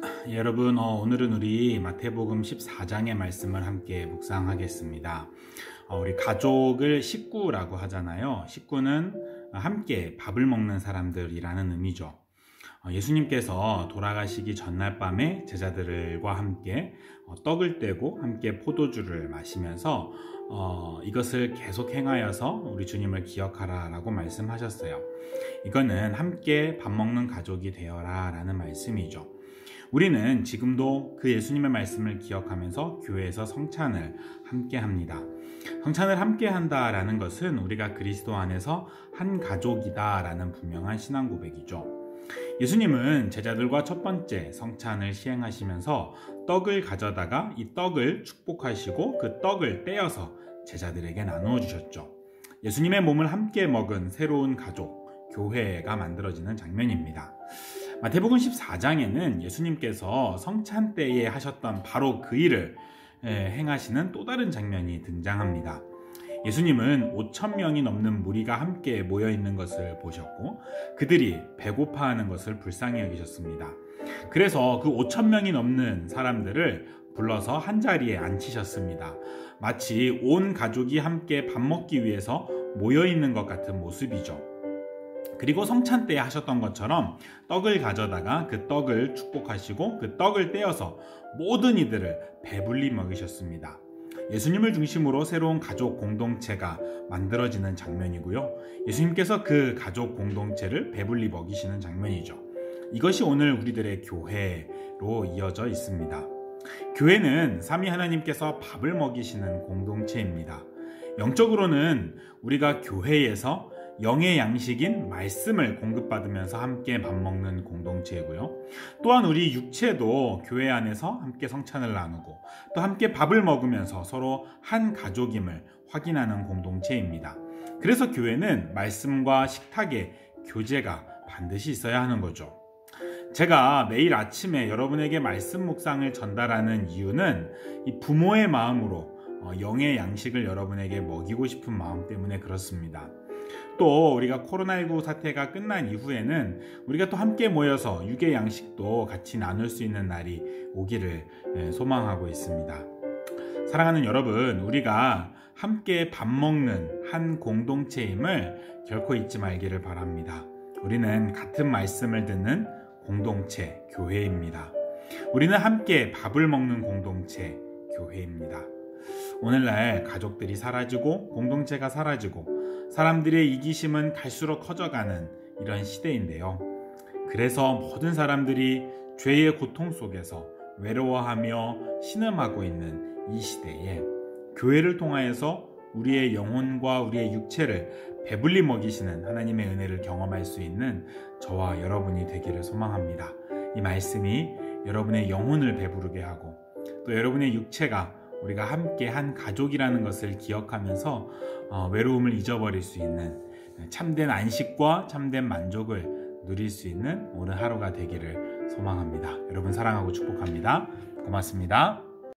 여러분, 오늘은 우리 마태복음 14장의 말씀을 함께 묵상하겠습니다. 우리 가족을 식구라고 하잖아요. 식구는 함께 밥을 먹는 사람들이라는 의미죠. 예수님께서 돌아가시기 전날 밤에 제자들과 함께 떡을 떼고 함께 포도주를 마시면서 이것을 계속 행하여서 우리 주님을 기억하라 라고 말씀하셨어요. 이거는 함께 밥 먹는 가족이 되어라 라는 말씀이죠. 우리는 지금도 그 예수님의 말씀을 기억하면서 교회에서 성찬을 함께 합니다. 성찬을 함께 한다라는 것은 우리가 그리스도 안에서 한 가족이다 라는 분명한 신앙 고백이죠. 예수님은 제자들과 첫 번째 성찬을 시행하시면서 떡을 가져다가 이 떡을 축복하시고 그 떡을 떼어서 제자들에게 나누어 주셨죠. 예수님의 몸을 함께 먹은 새로운 가족, 교회가 만들어지는 장면입니다. 마태복음 14장에는 예수님께서 성찬 때에 하셨던 바로 그 일을 행하시는 또 다른 장면이 등장합니다. 예수님은 5,000명이 넘는 무리가 함께 모여 있는 것을 보셨고 그들이 배고파하는 것을 불쌍히 여기셨습니다. 그래서 그 5,000명이 넘는 사람들을 불러서 한 자리에 앉히셨습니다. 마치 온 가족이 함께 밥 먹기 위해서 모여 있는 것 같은 모습이죠. 그리고 성찬 때 하셨던 것처럼 떡을 가져다가 그 떡을 축복하시고 그 떡을 떼어서 모든 이들을 배불리 먹이셨습니다. 예수님을 중심으로 새로운 가족 공동체가 만들어지는 장면이고요. 예수님께서 그 가족 공동체를 배불리 먹이시는 장면이죠. 이것이 오늘 우리들의 교회로 이어져 있습니다. 교회는 삼위 하나님께서 밥을 먹이시는 공동체입니다. 영적으로는 우리가 교회에서 영의 양식인 말씀을 공급받으면서 함께 밥 먹는 공동체이고요. 또한 우리 육체도 교회 안에서 함께 성찬을 나누고 또 함께 밥을 먹으면서 서로 한 가족임을 확인하는 공동체입니다. 그래서 교회는 말씀과 식탁의 교제가 반드시 있어야 하는 거죠. 제가 매일 아침에 여러분에게 말씀 묵상을 전달하는 이유는 이 부모의 마음으로 영의 양식을 여러분에게 먹이고 싶은 마음 때문에 그렇습니다. 또 우리가 코로나19 사태가 끝난 이후에는 우리가 또 함께 모여서 육의 양식도 같이 나눌 수 있는 날이 오기를 소망하고 있습니다. 사랑하는 여러분, 우리가 함께 밥 먹는 한 공동체임을 결코 잊지 말기를 바랍니다. 우리는 같은 말씀을 듣는 공동체, 교회입니다. 우리는 함께 밥을 먹는 공동체, 교회입니다. 오늘날 가족들이 사라지고 공동체가 사라지고 사람들의 이기심은 갈수록 커져가는 이런 시대인데요. 그래서 모든 사람들이 죄의 고통 속에서 외로워하며 신음하고 있는 이 시대에 교회를 통하여서 우리의 영혼과 우리의 육체를 배불리 먹이시는 하나님의 은혜를 경험할 수 있는 저와 여러분이 되기를 소망합니다. 이 말씀이 여러분의 영혼을 배부르게 하고 또 여러분의 육체가 우리가 함께 한 가족이라는 것을 기억하면서 외로움을 잊어버릴 수 있는 참된 안식과 참된 만족을 누릴 수 있는 오늘 하루가 되기를 소망합니다. 여러분 사랑하고 축복합니다. 고맙습니다.